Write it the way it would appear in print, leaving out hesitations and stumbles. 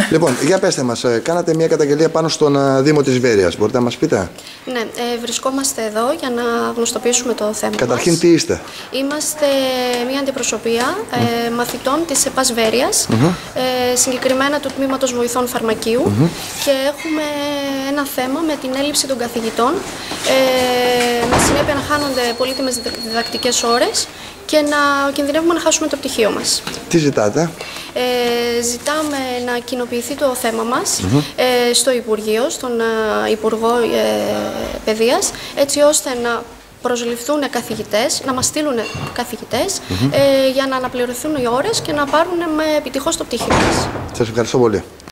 Λοιπόν, για πέστε μας, κάνατε μια καταγγελία πάνω στον Δήμο της Βέρειας. Μπορείτε να μας πείτε? Ναι, βρισκόμαστε εδώ για να γνωστοποιήσουμε το θέμα. Καταρχήν, μας. τι είστε? Είμαστε μια αντιπροσωπεία μαθητών της ΕΠΑΣ Βέρειας, συγκεκριμένα του Τμήματος Βοηθών Φαρμακείου, και έχουμε ένα θέμα με την έλλειψη των καθηγητών, με συνέπεια να χάνονται πολύτιμες διδακτικές ώρες και να κινδυνεύουμε να χάσουμε το πτυχίο μας. Τι ζητάτε? Ζητάμε να κοινοποιηθεί το θέμα μας στο Υπουργείο, στον Υπουργό Παιδείας, έτσι ώστε να προσληφθούν καθηγητές, να μας στείλουν καθηγητές για να αναπληρωθούν οι ώρες και να πάρουν με επιτυχώς το πτυχίο μας. Σας ευχαριστώ πολύ.